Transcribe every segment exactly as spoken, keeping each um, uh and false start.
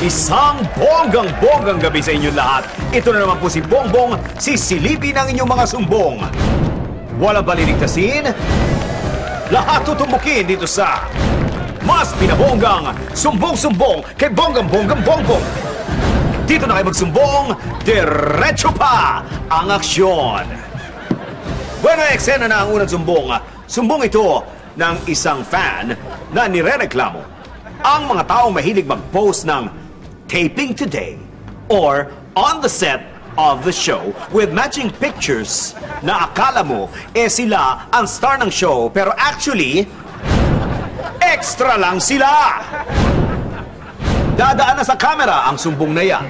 Isang bonggang-bonggang gabi sa inyong lahat. Ito na naman po si Bongbong, sisilipin ang inyong mga sumbong. Walang paliligtasin, lahat tutumbukin dito sa mas pinabonggang sumbong-sumbong kay bonggang-bonggang bongbong. Dito na kayo magsumbong, diretso pa ang aksyon. Bueno, eksena na ang unang sumbong. Sumbong ito ng isang fan na nirereklamo ang mga taong mahilig mag-post ng taping today or on the set of the show with matching pictures na akala mo eh sila ang star ng show pero actually extra lang sila. Dadaan na sa camera ang sumbong na yan.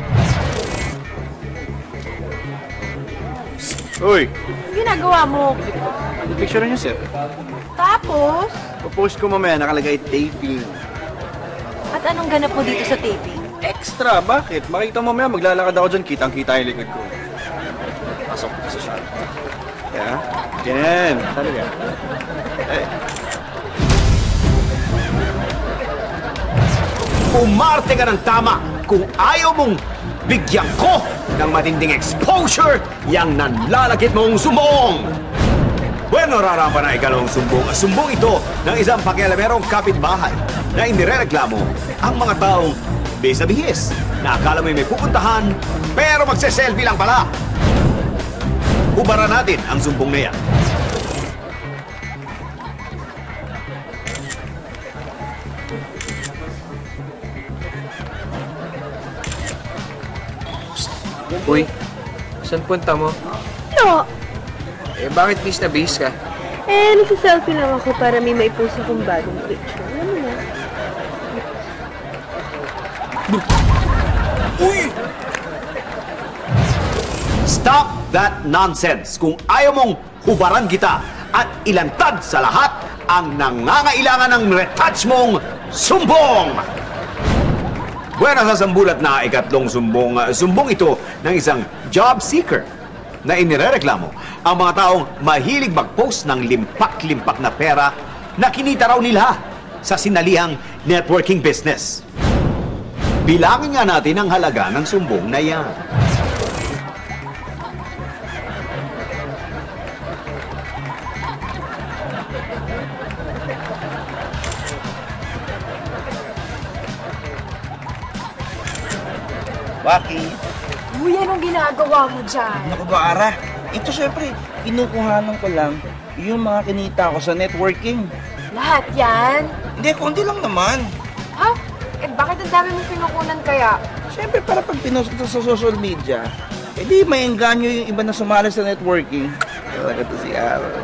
Uy, Ginagawa mo. picture niyo, sir. Tapos, Popost ko mamaya nakalagay taping. at anong ganap mo dito sa taping? Extra, bakit? Makita mo mamaya, maglalakad ako dyan, kitang-kita yung likod ko. Pasok sa shot. Yeah? Yan. Talaga. Eh. Umarte ka ng tama kung ayaw mong bigyan ko ng matinding exposure yang nanlalakit mong sumbong. Bueno, rarampa na ikalawang sumbong. Sumbong ito ng isang pakialamerong kapitbahay na inirereklamo ang mga taong bihis na bihis na akala mo may pupuntahan pero magse-selfie lang pala. Hubaran natin ang sumbong na yan. Uy, saan punta mo? No. Eh, bakit bis na bis ka? Eh, nagsiselfie lang ako para may maipost akong bagong picture. Alam mo na. Uy! Stop that nonsense! Kung ayaw mong hubaran kita at ilantad sa lahat ang nangangailangan ng retouch mong sumbong! Buena sa sambulat na ikatlong sumbong. Uh, sumbong ito ng isang job seeker na inirereklamo ang mga taong mahilig mag-post ng limpak-limpak na pera na kinita raw nila sa sinalihang networking business. Bilangin nga natin ang halaga ng sumbong na yan. Bakit? Uy, anong ginagawa mo dyan? Naku ba, Ara? Ito syempre, kinukuhanan ko lang yung mga kinita ko sa networking. Lahat yan? Hindi, konti lang naman. Ha? Eh, bakit ang dami mong pinukunan kaya? Syempre, para pag pinost ito sa social media, edi may engganyo yung iba na sumali sa networking. Talaga to si Ara.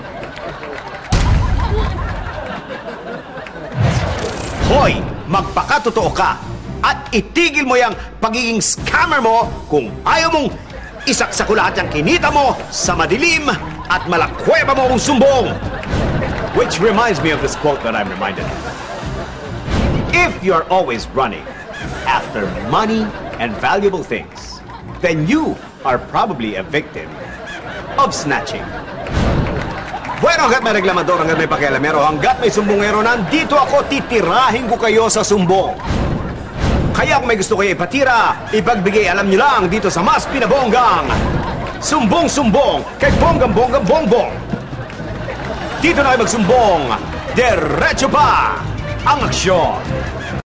Hoy! Magpakatotoo ka! At itigil mo yung pagiging scammer mo kung ayaw mong isaksak lahat yung kinita mo sa madilim at malakweba mo ang sumbong. Which reminds me of this quote that I'm reminded of. If you're always running after money and valuable things, then you are probably a victim of snatching. Bueno, hanggat may reklamador, hanggat may pakialamero, hanggat may sumbongero, nandito ako, titirahin ko kayo sa sumbong. Kaya kung may gusto kayo ipatira, ipagbigay alam nyo lang dito sa mas pinabonggang sumbong-sumbong kay bonggang-bonggang bongbong. Dito na kayo magsumbong, diretso pa ang aksyon.